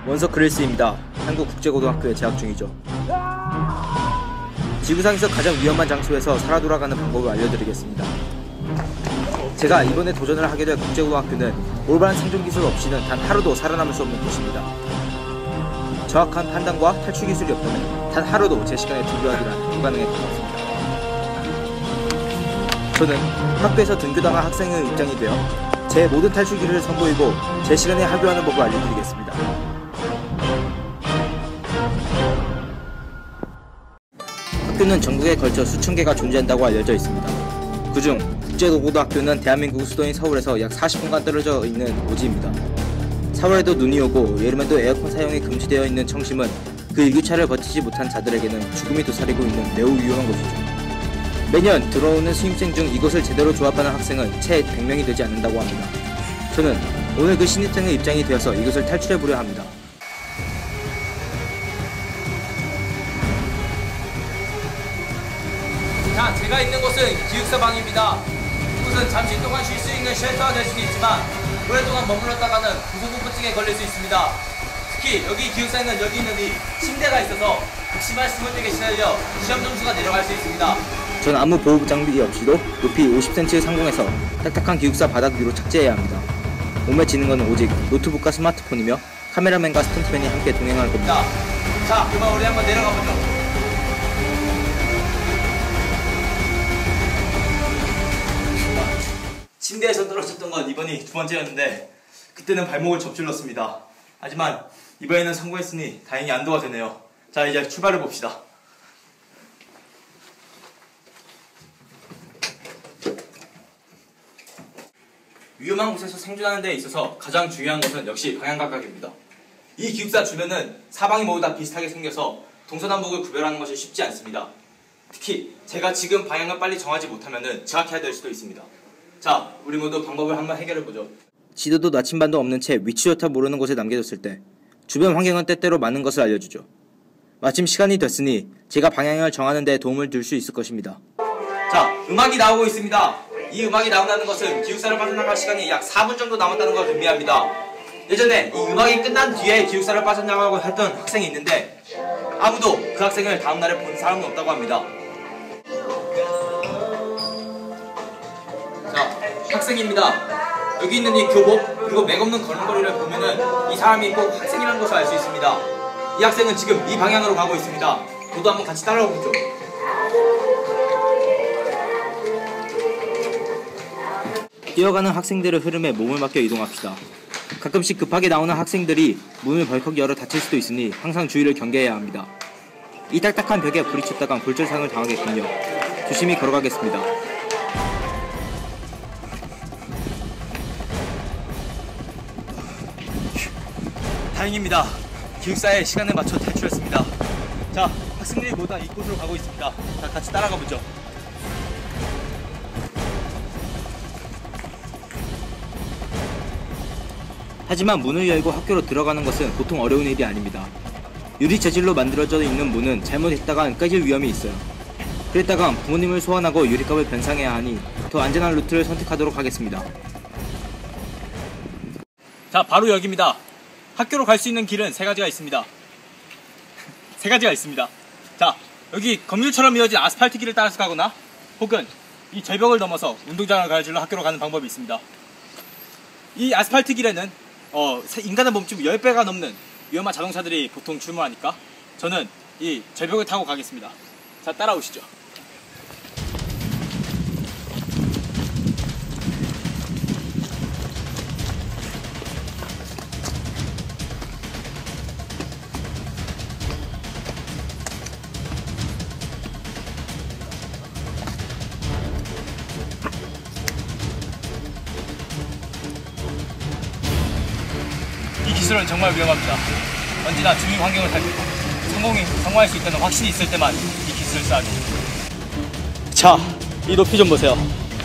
원석 그릴스입니다. 한국국제고등학교에 재학 중이죠. 지구상에서 가장 위험한 장소에서 살아 돌아가는 방법을 알려드리겠습니다. 제가 이번에 도전을 하게 될 국제고등학교는 올바른 생존 기술 없이는 단 하루도 살아남을 수 없는 곳입니다. 정확한 판단과 탈출 기술이 없다면 단 하루도 제 시간에 등교하기란 불가능할 것 같습니다. 저는 학교에서 등교당한 학생의 입장이 되어 제 모든 탈출 기술을 선보이고 제 시간에 하교하는 법을 알려드리겠습니다. 학교는 전국에 걸쳐 수천 개가 존재한다고 알려져 있습니다. 그중 국제고등학교는 대한민국 수도인 서울에서 약 40분간 떨어져 있는 오지입니다. 4월에도 눈이 오고 여름에도 에어컨 사용이 금지되어 있는 청심은 그 일교차를 버티지 못한 자들에게는 죽음이 도사리고 있는 매우 위험한 곳이죠. 매년 들어오는 수험생 중 이곳을 제대로 조합하는 학생은 채 100명이 되지 않는다고 합니다. 저는 오늘 그 신입생의 입장이 되어서 이곳을 탈출해보려 합니다. 자, 제가 있는 곳은 기숙사방입니다. 이곳은 잠시 동안 쉴 수 있는 쉘터가 될 수도 있지만 오랫동안 머물렀다가는 고소공포증에 걸릴 수 있습니다. 특히 여기 기숙사에는 여기 있는 이 침대가 있어서 극심한 수면력에 시달려 시험 점수가 내려갈 수 있습니다. 전 아무 보호 장비 없이도 높이 50cm의 상공에서 딱딱한 기숙사 바닥 위로 착지해야 합니다. 몸에 지는 것은 오직 노트북과 스마트폰이며 카메라맨과 스턴트맨이 함께 동행할 겁니다. 자, 그만 우리 한번 내려가 보죠. 침대에서 떨어졌던 건 이번이 두 번째였는데 그때는 발목을 접질렀습니다. 하지만 이번에는 성공했으니 다행히 안도가 되네요. 자, 이제 출발해 봅시다. 위험한 곳에서 생존하는 데 있어서 가장 중요한 것은 역시 방향감각입니다. 이 기숙사 주변은 사방이 모두 다 비슷하게 생겨서 동서남북을 구별하는 것이 쉽지 않습니다. 특히 제가 지금 방향을 빨리 정하지 못하면 지각해야 될 수도 있습니다. 자, 우리 모두 방법을 한번 해결해보죠. 지도도 나침반도 없는 채 위치조차 모르는 곳에 남겨뒀을 때 주변 환경은 때때로 많은 것을 알려주죠. 마침 시간이 됐으니 제가 방향을 정하는 데 도움을 줄 수 있을 것입니다. 자, 음악이 나오고 있습니다. 이 음악이 나온다는 것은 기숙사를 빠져나갈 시간이 약 4분 정도 남았다는 걸 의미합니다. 예전에 이 음악이 끝난 뒤에 기숙사를 빠져나가고 했던 학생이 있는데 아무도 그 학생을 다음날에 본 사람은 없다고 합니다. 자, 학생입니다. 여기 있는 이 교복 그리고 맥없는 걸음걸이를 보면은 이 사람이 꼭 학생이라는 것을 알 수 있습니다. 이 학생은 지금 이 방향으로 가고 있습니다. 저도 한번 같이 따라가 보죠. 뛰어가는 학생들의 흐름에 몸을 맡겨 이동합시다. 가끔씩 급하게 나오는 학생들이 문을 벌컥 열어 다칠 수도 있으니 항상 주의를 경계해야 합니다. 이 딱딱한 벽에 부딪혔다간 골절상을 당하겠군요. 조심히 걸어가겠습니다. 다행입니다. 기숙사에 시간에 맞춰 탈출했습니다. 자, 학생들이 모두 다 이곳으로 가고 있습니다. 자, 같이 따라가 보죠. 하지만 문을 열고 학교로 들어가는 것은 보통 어려운 일이 아닙니다. 유리 재질로 만들어져 있는 문은 잘못했다간 깨질 위험이 있어요. 그랬다간 부모님을 소환하고 유리값을 변상해야 하니 더 안전한 루트를 선택하도록 하겠습니다. 자, 바로 여기입니다. 학교로 갈 수 있는 길은 세 가지가 있습니다. 자, 여기 건물처럼 이어진 아스팔트 길을 따라서 가거나 혹은 이 절벽을 넘어서 운동장을 가로질러 학교로 가는 방법이 있습니다. 이 아스팔트 길에는 인간의 몸집 10배가 넘는 위험한 자동차들이 보통 출몰하니까 저는 이 절벽을 타고 가겠습니다. 자, 따라오시죠. 이 기술은 정말 위험합니다. 언제나 주위 환경을 살피고 성공할 수 있다는 확신이 있을 때만 이 기술을 써야죠. 자, 이 높이 좀 보세요.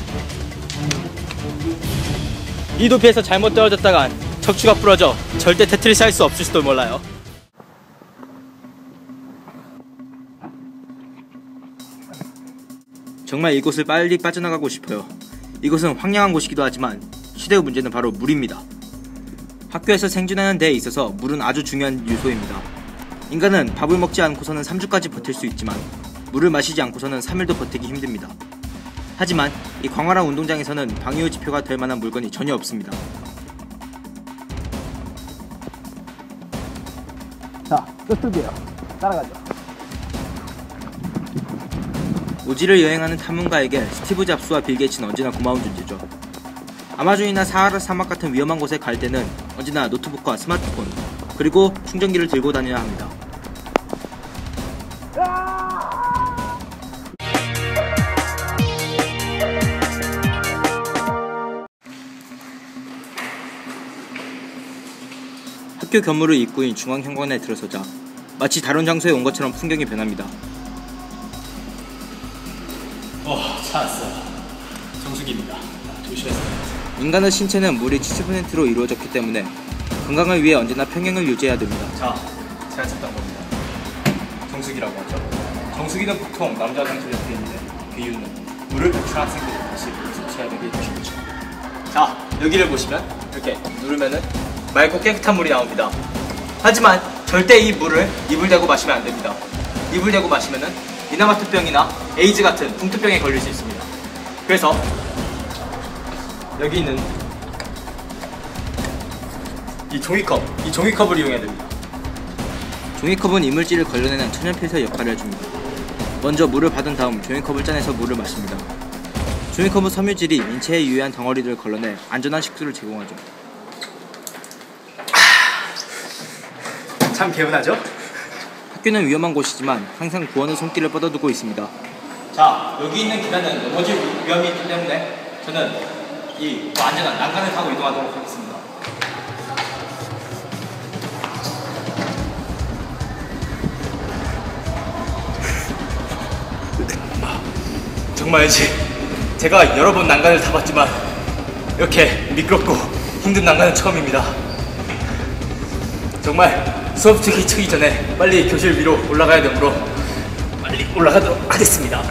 이 높이에서 잘못 떨어졌다간 척추가 부러져 절대 테트리스 할 수 없을지도 몰라요. 정말 이곳을 빨리 빠져나가고 싶어요. 이곳은 황량한 곳이기도 하지만 최대의 문제는 바로 물입니다. 학교에서 생존하는 데에 있어서 물은 아주 중요한 요소입니다. 인간은 밥을 먹지 않고서는 3주까지 버틸 수 있지만 물을 마시지 않고서는 3일도 버티기 힘듭니다. 하지만 이 광활한 운동장에서는 방위호 지표가 될 만한 물건이 전혀 없습니다. 자, 끝쪽이에요. 따라가죠. 오지를 여행하는 탐험가에게 스티브 잡스와 빌 게이츠는 언제나 고마운 존재죠. 아마존이나 사하라 사막 같은 위험한 곳에 갈 때는 언제나 노트북과 스마트폰, 그리고 충전기를 들고 다녀야 합니다. 학교 견물의 입구인 중앙현관에 들어서자 마치 다른 장소에 온 것처럼 풍경이 변합니다. 찾았어. 정수기입니다. 조심해서. 인간의 신체는 물이 70%로 이루어졌기 때문에 건강을 위해 언제나 평행을 유지해야 됩니다. 자, 제가 찾던 겁니다. 정수기라고 하죠. 정수기는 보통 남자 상처를 옆에 있는데 그 이유는 물을 배출한 학생들이 다시 섭취해야 되기 때문이죠. 자, 여기를 보시면 이렇게 누르면은 맑고 깨끗한 물이 나옵니다. 하지만 절대 이 물을 입을 대고 마시면 안 됩니다. 입을 대고 마시면은 이나마트병이나 에이즈 같은 풍토병에 걸릴 수 있습니다. 그래서 여기 있는 이 종이컵을 이용해야 됩니다. 종이컵은 이물질을 걸러내는 천연 필터 역할을 해줍니다. 먼저 물을 받은 다음 종이컵을 짜내서 물을 마십니다. 종이컵은 섬유질이 인체에 유해한 덩어리들을 걸러내 안전한 식수를 제공하죠. 참 개운하죠? 학교는 위험한 곳이지만 항상 구원의 손길을 뻗어두고 있습니다. 자, 여기 있는 계단은 넘어질 위험이 있기 때문에 저는 이 안전한 난간을 타고 이동하도록 하겠습니다. 정말이지 제가 여러 번 난간을 타봤지만 이렇게 미끄럽고 힘든 난간은 처음입니다. 정말 수업 시작하기 전에 빨리 교실 위로 올라가야 되므로 빨리 올라가도록 하겠습니다.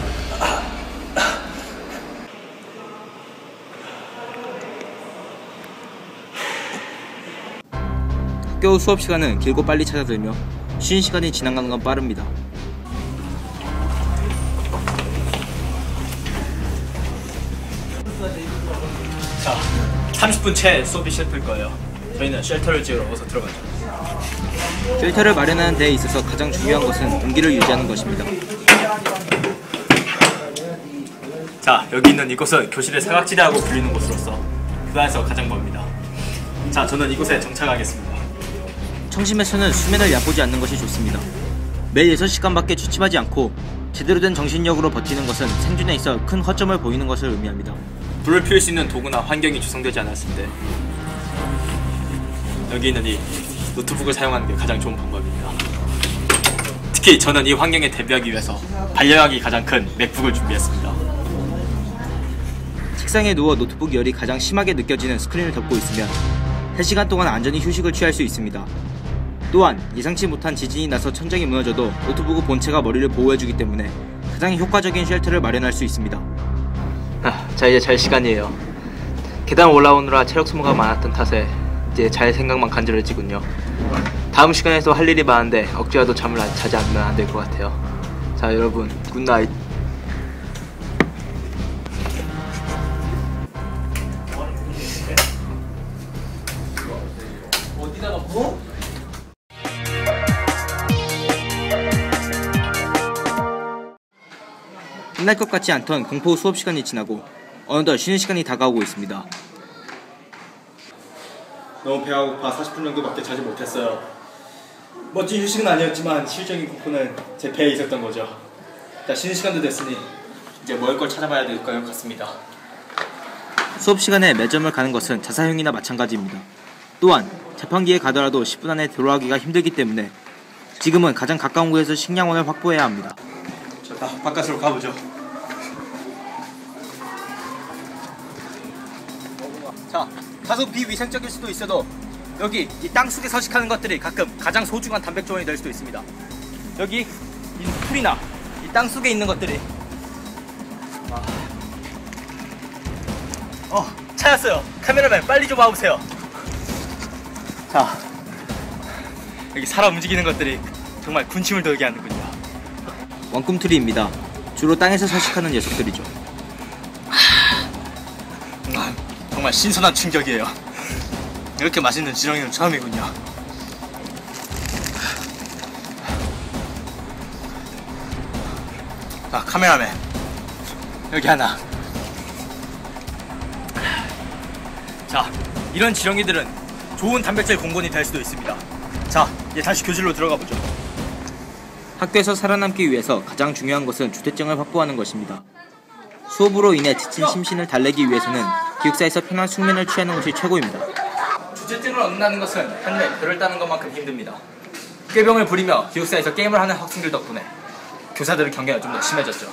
학교 수업 시간은 길고 빨리 찾아들며 쉬는 시간이 지나가는 건 빠릅니다. 자, 30분 채 수업이 시작될 거예요. 저희는 쉘터를 지으러 어서 들어가죠. 쉘터를 마련하는 데에 있어서 가장 중요한 것은 온기를 유지하는 것입니다. 자, 여기 있는 이곳은 교실의 사각지대라고 불리는 곳으로서 부산에서 가장 먼입니다. 자, 저는 이곳에 정착하겠습니다. 청심에서는 수면을 얕보지 않는 것이 좋습니다. 매일 6시간밖에 취침하지 않고 제대로 된 정신력으로 버티는 것은 생존에 있어 큰 허점을 보이는 것을 의미합니다. 불을 피울 수 있는 도구나 환경이 조성되지 않았을 때 여기 있는 이 노트북을 사용하는 게 가장 좋은 방법입니다. 특히 저는 이 환경에 대비하기 위해서 발열량이 가장 큰 맥북을 준비했습니다. 책상에 누워 노트북 열이 가장 심하게 느껴지는 스크린을 덮고 있으면 3시간 동안 안전히 휴식을 취할 수 있습니다. 또한 예상치 못한 지진이 나서 천장이 무너져도 노트북의 본체가 머리를 보호해주기 때문에 가장 효과적인 쉘터를 마련할 수 있습니다. 자, 이제 잘 시간이에요. 계단 올라오느라 체력 소모가 많았던 탓에 이제 잘 생각만 간절해지군요. 다음 시간에도 할 일이 많은데 억지라도 잠을 자지 않으면 안 될 것 같아요. 자, 여러분 굿나잇. 어디다가 뭐? 끝날 것 같지 않던 공포 수업 시간이 지나고 어느덧 쉬는 시간이 다가오고 있습니다. 너무 배가 고파 40분 정도밖에 자지 못했어요. 멋진 휴식은 아니었지만 실적인 공포는 제 배에 있었던 거죠. 자, 쉬는 시간도 됐으니 이제 먹을 걸 찾아봐야 될 것 같습니다. 수업 시간에 매점을 가는 것은 자사형이나 마찬가지입니다. 또한 자판기에 가더라도 10분 안에 돌아가기가 힘들기 때문에 지금은 가장 가까운 곳에서 식량원을 확보해야 합니다. 자, 바깥으로 가보죠. 자, 다소 비위생적일 수도 있어도 여기 이 땅속에 서식하는 것들이 가끔 가장 소중한 단백 조원이 될 수도 있습니다. 여기 이 풀이나 이 땅속에 있는 것들이 찾았어요. 카메라맨 빨리 좀 와보세요. 자, 여기 살아 움직이는 것들이 정말 군침을 돌게 하는군요. 왕꿈틀이입니다. 주로 땅에서 서식하는 녀석들이죠. 정말 신선한 충격이에요. 이렇게 맛있는 지렁이는 처음이군요. 자, 카메라맨 여기 하나. 자, 이런 지렁이들은 좋은 단백질 공급이 될 수도 있습니다. 자, 이제 다시 교실로 들어가 보죠. 학교에서 살아남기 위해서 가장 중요한 것은 주택증을 확보하는 것입니다. 수업으로 인해 지친 심신을 달래기 위해서는 기숙사에서 편한 숙면을 취하는 것이 최고입니다. 주택증을 얻는다는 것은 하늘에 별을 따는 것만큼 힘듭니다. 꾀병을 부리며 기숙사에서 게임을 하는 학생들 덕분에 교사들의 경계가 좀 더 심해졌죠.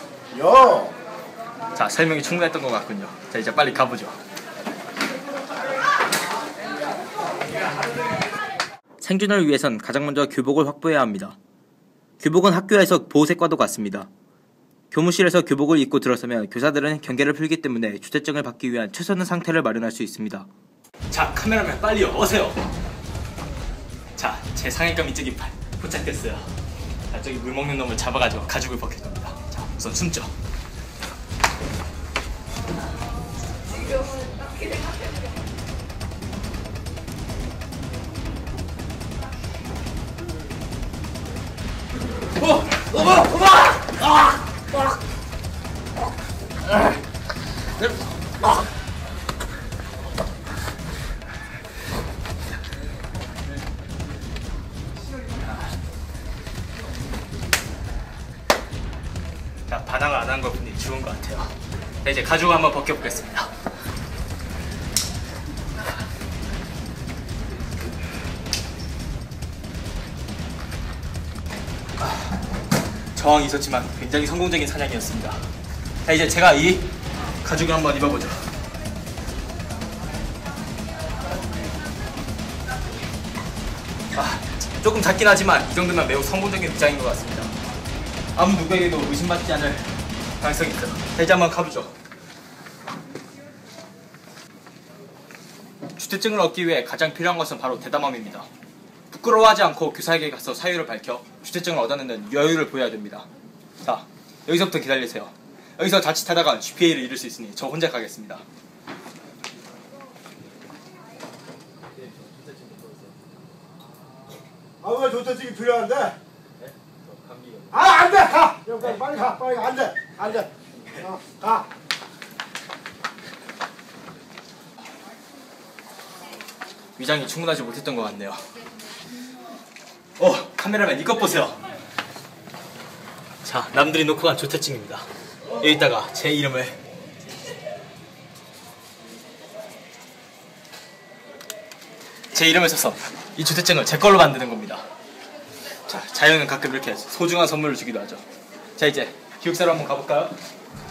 자, 설명이 충분했던 것 같군요. 자, 이제 빨리 가보죠. 생존을 위해선 가장 먼저 교복을 확보해야 합니다. 교복은 학교에서 보호색과도 같습니다. 교무실에서 교복을 입고 들어서면 교사들은 경계를 풀기 때문에 주택증을 받기 위한 최선의 상태를 마련할 수 있습니다. 자, 카메라맨 빨리요, 오세요. 자, 제 상의감 이쪽이 포착됐어요. 자, 저기 물 먹는 놈을 잡아가지고 가죽을 벗길 겁니다. 자, 우선 숨죠. 자, 반항을 안 한 것 뿐이 좋은 것 같아요. 자, 이제 가죽을 한번 벗겨보겠습니다. 저항이 있었지만 굉장히 성공적인 사냥이었습니다. 자, 이제 제가 이 가죽을 한번 입어보죠. 조금 작긴 하지만 이 정도면 매우 성공적인 위장인 것 같습니다. 아무 누구에게도 의심받지 않을 가능성이 있어요. 자, 이제 한번 가보죠. 주택증을 얻기 위해 가장 필요한 것은 바로 대담함입니다. 부끄러워하지 않고 교사에게 가서 사유를 밝혀 주택증을 얻어내는 여유를 보여야 됩니다. 자, 여기서부터 기다리세요. 여기서 자칫하다가 GPA를 잃을 수 있으니 저 혼자 가겠습니다. 왜 조퇴증이 필요한데? 안 돼! 가! 여기까지 빨리 가! 빨리 가! 안 돼! 안 돼! 가! 위장이 충분하지 못했던 것 같네요. 카메라맨 이것 보세요. 자, 남들이 놓고 간 조퇴증입니다. 여기다가 제 이름을 써서 이 주택증을 제 걸로 만드는 겁니다. 자, 자연은 가끔 이렇게 소중한 선물을 주기도 하죠. 자, 이제 기숙사로 한번 가볼까요?